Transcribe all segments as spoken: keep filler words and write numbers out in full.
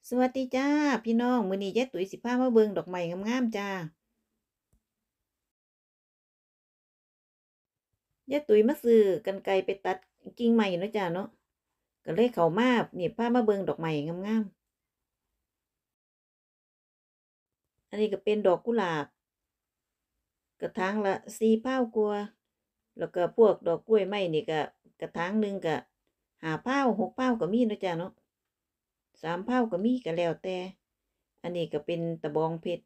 สวัสดีจ้าพี่น้องมื้อนี้ยายตุ๋ยสิพามาเบิ่งดอกไม้งามๆจ้ายายตุ๋ยมาซื้อกรรไกรไปตัดกิ่งไม้เนาะจ้าเนาะก็เลยเข้ามานี่พามาเบิ่งดอกไม้งามๆอันนี้ก็เป็นดอกกุหลาบกระถางละสี่พาวกว่าแล้วก็พวกดอกกล้วยไม้นี่ก็กระถางหนึ่งก็ห้าพาวหกพาวก็มีเนาะจ้าเนาะสามพาวก็มีก็แล้วแต่อันนี้ก็เป็นตะบองเพชร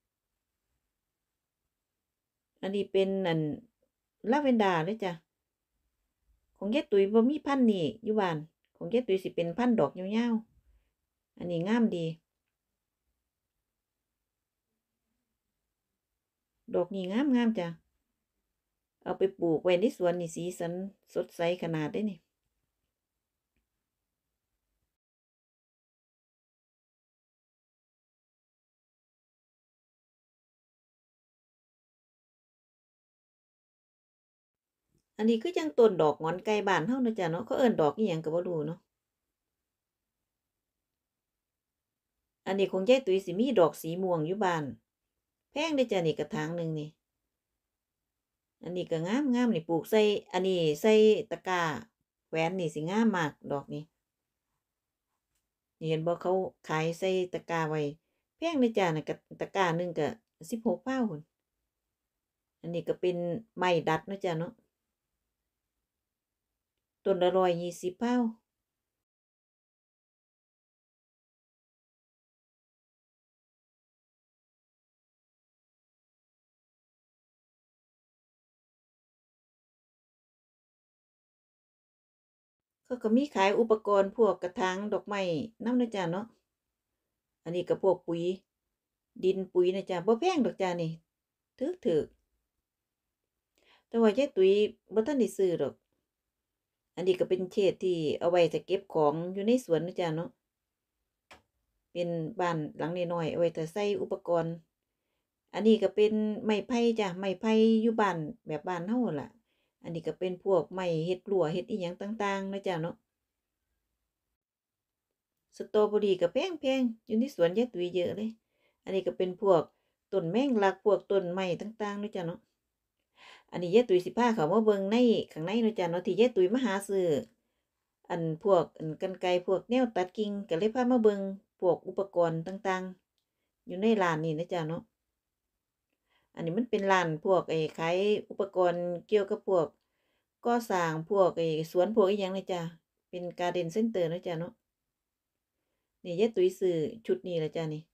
อันนี้เป็นอันลาเวนดาเด้อจ้ะ ของยายตุ๋ยบ่มีพันธุ์นี่อยู่บ้านของยายตุ๋ยสิเป็นพันธุ์ดอกยาวๆอันนี้งามดีดอกนี้งามๆจ้ะเอาไปปลูกไว้ในสวนนี่สีสันสดใสขนาดเด้นี่อันนี้คือจังต้นดอกหงอนไก่บ้านเฮาเนาะจ้ะเนาะเขาเอิ้นดอกอิหยังก็บ่รู้เนาะอันนี้ของยายตุ๋ยสิมีดอกสีม่วงอยู่บ้านแพงเด้อจ้ะนี่กระถางหนึ่งนี่อันนี้ก็งามๆนี่ปลูกใส่อันนี้ใส่ตะกร้าแขวนนี่สิงามมากดอกนี้นี่เห็นบ่เขาขายใส่ตะกร้าไว้แพงเด้อจ้ะน่ะกะตะกร้าหนึ่งก็สิบหกพาวพู้น อันนี้ก็เป็นไม้ดัดเนาะจ้ะเนาะต้นละร้อยยี่สิบพาวเขาก็มีขายอุปกรณ์พวกกระถางดอกไม้นำเนาะจ้ะเนาะอันนี้ก็พวกปุ๋ยดินปุ๋ยนะจ้ะบ่แพงดอกจ้ะนี่ถูกๆแต่ว่ายายตุ๋ยบ่ทันได้ซื้อดอกอันนี้ก็เป็นเฉดที่เอาไว้ถ้าเก็บของอยู่ในสวนเนาะจ้ะเนาะเป็นบ้านหลังน้อยๆเอาไว้ถ้าใส่อุปกรณ์อันนี้ก็เป็นไม้ไผ่จ้ะไม้ไผ่อยู่บ้านแบบบ้านเฮานั่นล่ะอันนี้ก็เป็นพวกไม้เฮ็ดรั้วเฮ็ดอิหยังต่างๆเนาะจ้ะเนาะ สตรอเบอรี่ก็แพงๆอยู่ในสวนยายตุ๋ยเยอะเลย อันนี้ก็เป็นพวกต้นแมงลักพวกต้นไม้ต่างๆเนาะจ้ะเนาะอันนี้ยายตุ๋ยสิพาเขามาเบิ่งในข้างในเนาะจ้ะเนาะที่ยายตุ๋ยมาหาซื้ออันพวกอันกรรไกรพวกแนวตัดกิ่งก็เลยพามาเบิ่งพวกอุปกรณ์ต่างๆอยู่ในร้านนี้นะจ้ะเนาะอันนี้มันเป็นร้านพวกไอ้ขายอุปกรณ์เกี่ยวกับพวกก่อสร้างพวกไอ้สวนพวกอีหยังเลยจ้ะเป็น Garden Center เนาะจ้ะเนาะนี่ยายตุ๋ยซื้อชุดนี้ล่ะจ้ะนี่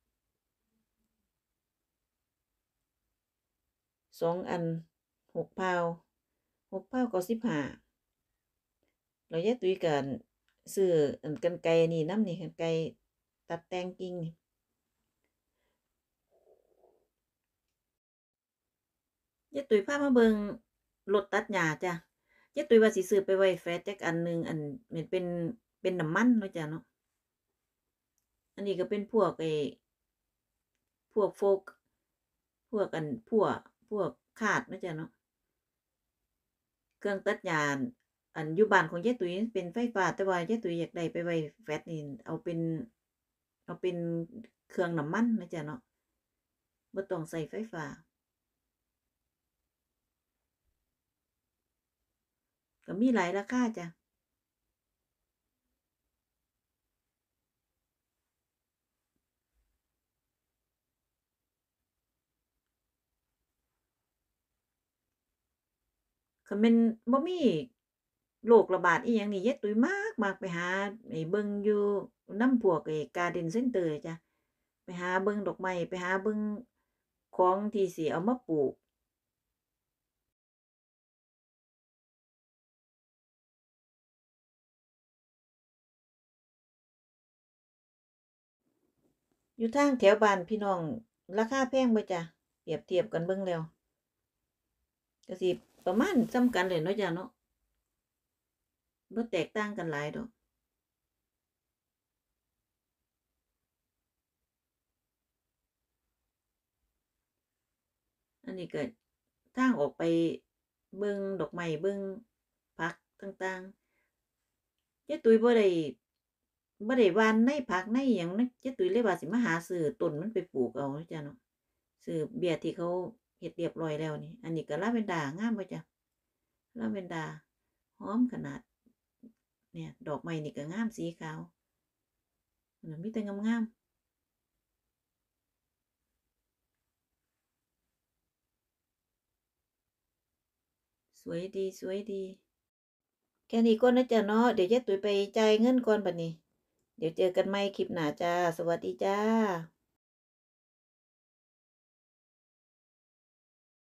สองอันหกพาวหกพาวก็สิบห้าแล้วยายตุ้ยก็ซื้ออันกรรไกรนี่นำนี่กรรไกรตัดแต่งกิ่งนี่ยายตุ้ยพามาเบิ่งรถตัดหญ้าจ้ะยายตุ้ยว่าสิซื้อไปไว้แฟดจักอันหนึ่งอันเหมือนเป็นเป็นน้ำมันเนาะจ้ะเนาะอันนี้ก็เป็นพวกไอ้พวกโฟกพวกอันพั่วพวกคาดเนาะจ้ะเนาะเครื่องตัดหญ้าอันอยู่บ้านของยายตุ้ยเป็นไฟฟ้าแต่ว่ายายตุ้ยอยากได้ไปไว้แฟดนี่เอาเป็นเอาเป็นเครื่องน้ำมันนะจ้ะเนาะบ่ต้องใช้ไฟฟ้าก็มีหลายราคาจ้ะคันแม่นบ่มีโรคระบาดอิหยังนี่ยายตุ้ยมักมักไปหาไอ้เบิ่งอยู่นำพวกไอ้ Garden Center จ้ะไปหาเบิ่งดอกไม้ไปหาเบิ่งของที่สิเอามาปลูกอยู่ทางแถวบ้านพี่น้องราคาแพงบ่จ้ะเปรียบเทียบกันเบิ่งแล้วก็สิประมาณส่ำกันเลยเนาะจ้ะเนาะบ่แตกต่างกันหลายดอกอันนี้ก็ทางออกไปเบิ่งดอกไม้เบิ่งผักต่างๆยายตุ้ยบ่ได้บ่ได้หว่านในผักในหยังนะยายตุ้ยเลยว่าสิมาหาซื้อต้นมันไปปลูกเอาเนาะจ้ะเนาะซื้อเบี้ยที่เขาเฮ็ดเรียบร้อยแล้วนี่อันนี้ก็ลาเวนดางามบ่จ้ะลาเวนดาหอมขนาดเนี่ยดอกไม้นี่ก็งามสีขาวพุ่นน่ะมีแต่งามๆสวยดีสวยดีแค่นี้ก่อนนะจ้ะเนาะเดี๋ยวยายตุ้ยไปจ่ายเงินก่อนบัดนี้เดี๋ยวเจอกันใหม่คลิปหน้าจ้ะสวัสดีจ้ะ